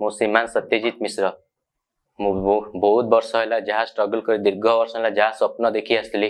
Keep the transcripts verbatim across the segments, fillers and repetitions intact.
मो श्रीमान सत्यजित मिश्र मु बहुत वर्ष है जहाँ स्ट्रगल कर दीर्घ वर्ष है जहाँ स्वप्न देखी आसली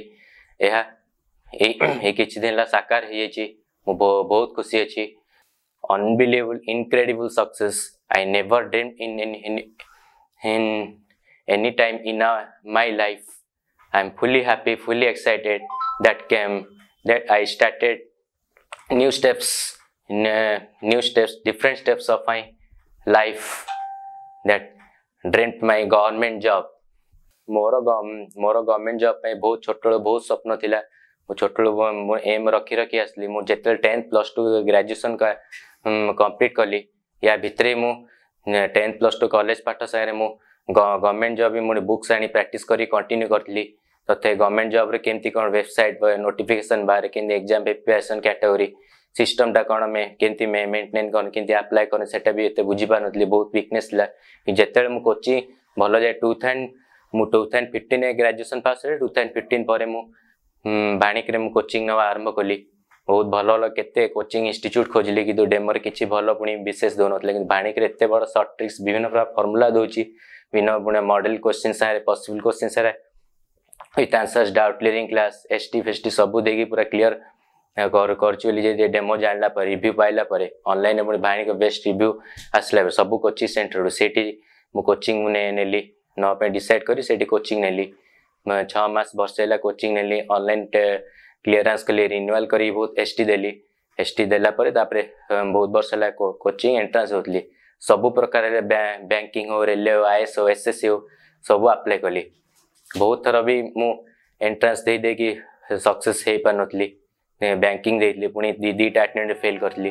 यह किसी दिन साकार हो बहुत खुशी अच्छी unbelievable incredible success I never dreamed in in in any time in my life I am fully happy fully excited that came that I started new steps in uh, new steps different steps of my life that dreamt my government job more more government job पे बहुत छोट बहुत स्वप्न थिला मो छोट M रखी रखी आसली मु जेते टेंथ प्लस टू ग्रेजुएशन का कंप्लीट कली या भितरे मु टेंथ प्लस टू कॉलेज पाठ सारे मु गवर्नमेंट जॉब भी बुक्स आनी प्रैक्टिस करी कंटिन्यू करली तथे गवर्नमेंट जॉब रे केमती कोन वेबसाइट नोटिफिकेशन बारे केमती एग्जाम प्रिपरेशन कैटेगरी सिस्टम टा कौन मैं केमती मैं मेंटेन कर केमती अप्लाई कर सेटा भी एते बुझी पार नथली बहुत वीकनेस ला कि जेतेले मु कोचिंग भलो जाय टू थाउजेंड मु two thousand fifteen graduation pass रे टू थाउजेंड फिफ्टीन परे मु बाणिक रे मु कोचिंग नवा आरंभ कली बहुत भलो भलो केते कोचिंग इंस्टीट्यूट खोजली कि डेमोर किछि भलो पुनी विशेष दोन नथले कि बाणिक रे एते बड़ शॉर्ट ट्रिक्स विभिन्न प्रकार फार्मूला दोची विभिन्न पुणे मॉडल क्वेश्चन सारे पॉसिबल क्वेश्चन सारे with answers doubt clearing class एसटी फेसटी सब देगी पूरा क्लियर कर कर डेमो जानला पर रिव्यू पाइला पर ऑनलाइन में भाई को बेस्ट रिव्यू आसला सब कोचिंग सेंटर से मु कोचिंग ने नेली न पे डिसाइड करी सेठी कोचिंग नेली छह मास वर्ष है कोचिंग नेली ऑनलाइन क्लियरेंस के लिए रिन्यूअल करी बहुत एसटी देली एसटी देला पर तापरे बहुत वर्ष है कोचिंग एंट्रांस होतली सब प्रकार बैंकिंग हो रेलवे हो आईएएस हो एसएससी हो सब अप्लाई कली बहुत थर भी मु एंट्रांस दे दे कि सक्सेस हे पार नथली बैंकिंग देली पुणी दी दीटा अटेम्प्ट फेल करली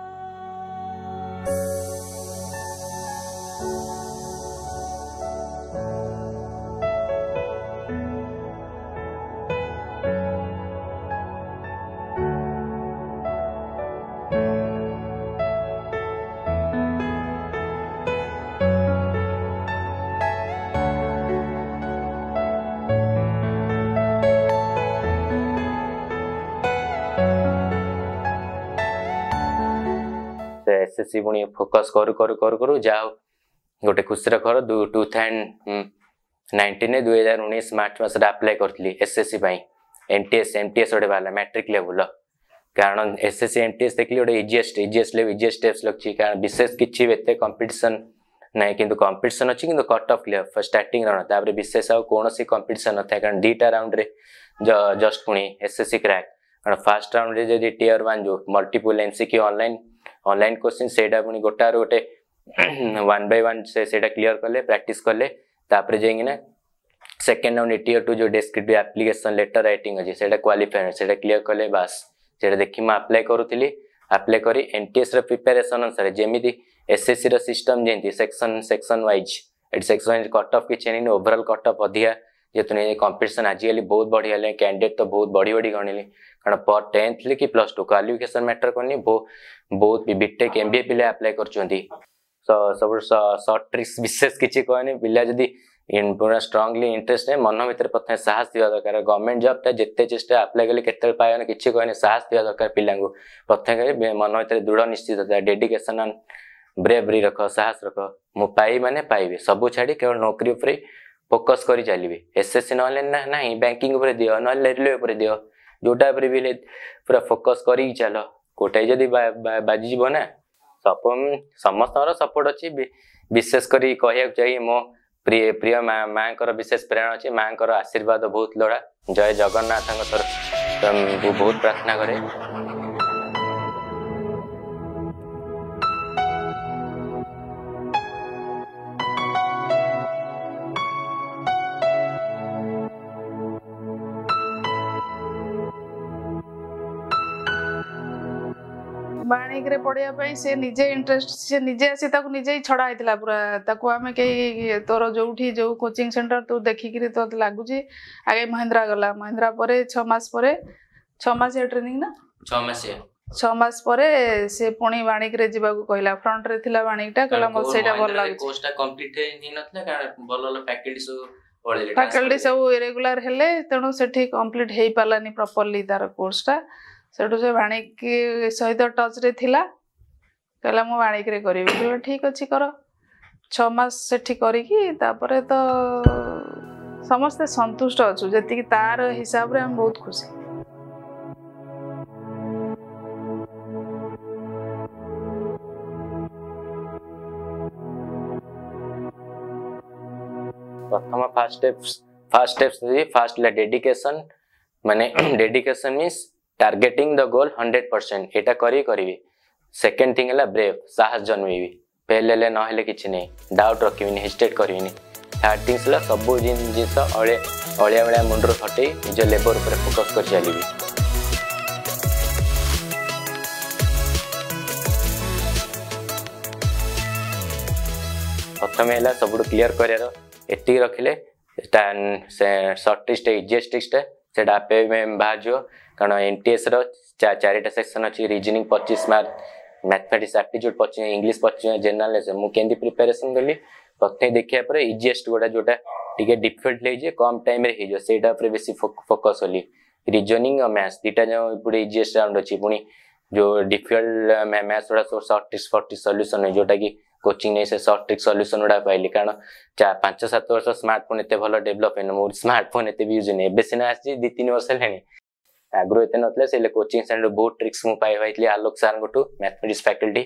एसएससी पुणी फोकस करू करू करू करू जाओ गोटे खुशी खबर टू थाउजेंड नाइंटीन दुई हजार उन्नीस मार्च मस अप्लाई करी एसएससी एमटीएस एमटीएस गोटे बाहर मैट्रिक लेवल कारण एसएससी एमटीएस देखिए गोटे easiest easiest level easiest steps लगी कारण विशेष किसी एत कंपिटिशन ना कि कंपिटिशन अच्छी कि cut off clear starting round विशेष आउ कौन कंपिटिशन न था कारण दीटा राउंड रे जस्ट पुणी एसएससी क्रैक कारण फास्ट राउंड रे जब टीयर वन जो multiple MCQ online online question सेटा पुणी गोटार गोटे वन बाय वन से सेटा क्लियर कले प्रैक्टिस कले तापरे जाइए ना सेकेंड राउंड टीयर टू जो डेस्क्रिप्टिव एप्लिकेशन लेटर राइटिंग अच्छे सेटा क्वालिफाइड सेटा क्लियर कले बास सेटा देखि मैं अप्लाई करूली अप्लाई करी एमटीएस र प्रिपरेशन अनुसार जेमिति एसएससी र सिस्टम जेंति section section wise at section wise cut off किछि नहीं ओवरऑल कट ऑफ अधिया जेतु नहीं कंपटीशन आजिकली बहुत बढ़िया ले कैंडिडेट तो बहुत बढ़ी बढ़ी गणिले कारण पर टेंथ कि प्लस टू क्वालिफिकेशन मैटर करनी बहुत बीटेक एमबीए पिले अप्लाई करछंती सब शॉर्ट ट्रिक्स विशेष किछि कहनी पिला जदी पूरा स्ट्रांगली इंटरेस्ट है मन भीतर प्रथम साहस दिवा दरकार गवर्नमेंट जॉब ता जेते चेष्टा अप्लाई कले केते पायन किछि कहनी साहस दिवा दरकार पिलांगु प्रथम मन भीतर दृढ़ निश्चितता डेडिकेशन एंड ब्रेवरी रख साहस रख मु पाई माने पाइबे सब छाड़ी केवल नौकरी ऊपर फोकस करी चलिए एसएससी ना ना बैंकिंग उपर दियो ना रेलवे उपर दियो जोटा पर भी पूरा फोकस करी चल कोटे जदि बाजी जीव ना सब समस्त सपोर्ट अच्छी विशेष करी कहया चाहिए मो प्रिय प्रिय माँ माँ विशेष प्रेरणा अच्छी माँ आशीर्वाद बहुत लोड़ा जय जगन्नाथ बहुत प्रार्थना करे बाणिक रे पढ़िया पाई से निजे इंटरेस्ट से निजे आसी ताकू निजे ही छड़ा आइतला पूरा ताकू आमे के तोर जोठी जो कोचिंग सेंटर तू देखि कि तो लागुची आगे महिंद्रा गला महिंद्रा परे छह मास परे छह मास ट्रेनिंग ना छह मास छह मास परे से पुणी बाणिक रे जीवा को कहला फ्रंट रे थिला बाणिकटा कहला मो सेटा भल लागुची कोर्सटा कंप्लीट हि नथला कारण भल भल फैकल्टी सब पढले फैकल्टी सब इरेगुलर हेले तेणु सेठी कंप्लीट हेई पालानी प्रॉपर्ली तार कोर्सटा सेठू से बाणिक सहित टच रे थिला कहला मु बाणिक रे करी ठीक अच्छी कर छः मास सेठी करिकी तापरे तो समस्ते संतुष्ट अच्छु जी तार हिसाब रे हम बहुत खुशी। प्रथम first steps first steps first dedication माने dedication means targeting the goal hundred percent एटा करी करी। सेकेंड थिंग है ब्रेव साहस जन्मेबी फेल हेले न हेले किछि नै डाउट रखिबिनी हेजिटेट करिबिनी। थर्ड थिंग्स ला सब जिनस अळे अळिया बळिया मुंडर हटे निज लेबर ऊपर फोकस कर चलीबी। प्रथम है सब क्लीयर कर एति रखिले सर्ट ट्रिक्स इजीएस्ट ट्रिक्स से आपे बाहर जो कारण एनटीएस रो चारिटा सेक्शन अच्छी रीजनिंग पच्चीस मार्क मैथमेटिक्स एप्टीट्यूड पच्चीस इंग्लिश पच्चीस जनरल मुझे प्रिपेरेसन कली प्रथम देखिया पर इजीएस्ट गोटा जोटा टिके डिफिकल्ट ले कम टाइम रे हे जो सेटा पर बेसी फोकस कली। रीजनिंग और मैथ्स दीटा जो पूरे इजीएस्ट राउंड अच्छी पुणी जो डिफिकल्ट मैथ्स गुड़ा सब short tricks first tricks solution है जोटा कि कोचिंग नहीं से सर्ट ट्रिक्स सॉल्यूशन गुड़ा पाइली कारण चार पांच सात वर्ष स्मार्टफोन एते भलो डेवलप है मोर स्मार्टफोन एते भी यूज नहीं एबे सिना आसी दो तीन वर्ष लेनी आग्रो एते नतले से कोचिंग सेंटर बहुत ट्रिक्स मु पाई होइतली आलोक सर गोटू मैथमेटिक्स फैकल्टी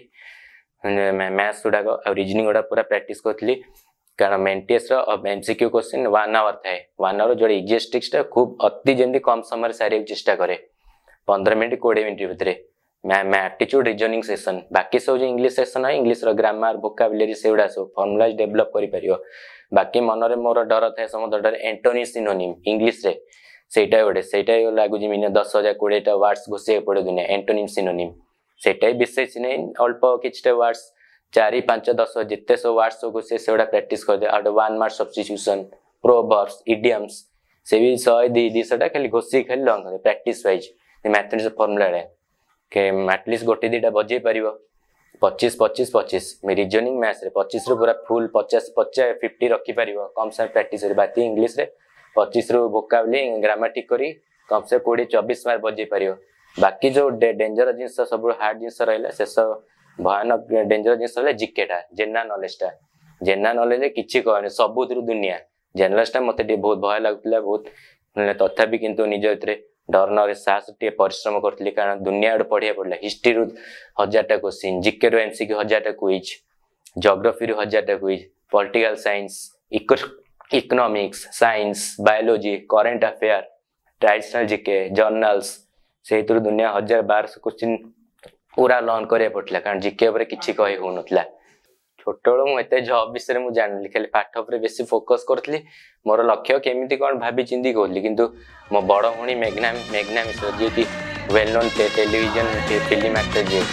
मैथ्स गुड़ा और रीजनिंग गुड़ा पूरा प्रैक्टिस करथली कारण एनटीएस रो एमसीक्यू क्वेश्चन वन आवर थाए वन आवर जो इजीएस्ट ट्रिक्स खूब अति जल्दी कम समय सारे चेष्टा करे पंद्रह मिनट कोड़े मिनट भितर मैम एप्टीट्यूड रीजनिंग सेशन बाकी सब जो इंग्लिश सेशन है इंग्लिश रो ग्रामर वोकाबुलरी से गुड़ा सब फॉर्मुलाज डेवलप करि परियो। बाकी मन रे मोर डर थाए समस्त डर एंटोनी सिनोनिम इंग्लिश रे सेटा गोटे सेटा लगुच मिन दस हजार कोड़ेटा वर्ड्स घोषे पड़े दुनिया एंटोनिम सिनोनिम सेटा विशेष नहीं अल्प किछटा वर्ड्स चार पांच दस जिते सब वर्ड्स घोषे से गुड़ा प्रैक्टिस कर दे आउट one mark substitution proverbs idioms से भी सौ दी दुईशटा खाली घोषी खाली लंग प्रैक्टिस वाइज मैथमेटिक्स फॉर्मुला रे के एटलिस्ट गोटे दीटा बजे पार पच्चीस पच्चीस पच्चीस रीजनिंग मैथ्स रे पच्चीस रु पूरा फुल पचास पचास फिफ्टी रखी पार कम समय प्रैक्टिस बाकी इंग्लिश रे पच्चीस रु वोकाबुलरी ग्रामेटिक करी कम से कोड़े चौबीस मार्क बजे पार बाकी जो डेंजर जिनस सब हार्ड जिनस रहा से सब भयानक डेंजर जिनस रहा जिकेटा जनरल नॉलेजटा जनरल नॉलेज किसी कहने सबुथ दुनिया जनरलटा मत बहुत भय लगुला बहुत तथापि किंतु निज भितर डर न साहस टे परिश्रम करी कारण दुनिया गोटे पढ़िया पड़ा हिस्ट्री रु हजारटा क्वेश्चन जिके रो एमसीक्यू हजारटा क्विज ज्योग्राफी रु हजारटा quiz political science economics science biology current affair traditional GK journals से दुनिया हजार बारह क्वेश्चन पूरा लर्न करिया पड़ता कारण जिके उपर किसी कही हो नथिला। छोट बेलू मुझे जॉब विषय में जानी खाली पाठ उपर बेसी फोकस करी मोर लक्ष्य केमी कौन भाभी चिंती कहली किंतु मो बड़ भणी मेघना मेघना मिश्र जी की well known television film actor जी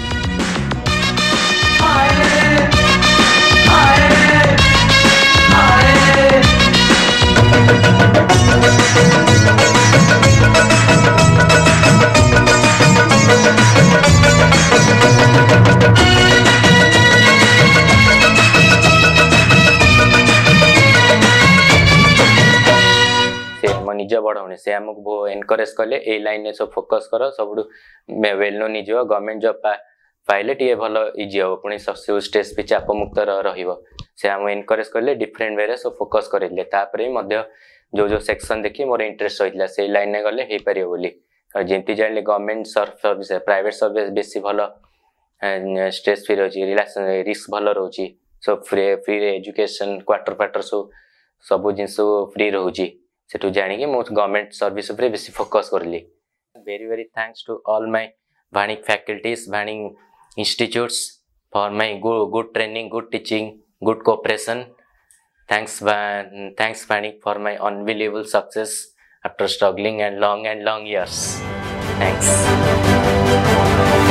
निज बड़ भणी से आमको एनकरेज कले ए लाइन में सब फोकस कर सब वेल नोन निज गवर्नमेंट जॉब पाइले टे भल इजी हम पुणी स्ट्रेस भी चाप मुक्त से आम एनकरेज कले डिफरेंट वे सब फोकस करें तापर जो जो सेक्शन देखिए मोर इंटरेस्ट रही है से लाइन में गले हो पार बोली जमी जान गवर्नमेंट सर्विस प्राइवेट सर्विस बेसी भल स्ट्रेस फ्री रही रिलैक्स रिस्क भल रोचे सब free free education quarter quarter सब सब जिन फ्री रोचे से जाणी मो गवर्नमेंट सर्विस उपरे बेसी फोकस करली। Very very thanks to all my भाणिक फैकल्टीज भाणिक institutes for my good training good teaching good cooperation thanks thanks भाणिक for my unbelievable success after struggling and long and long years. Thanks.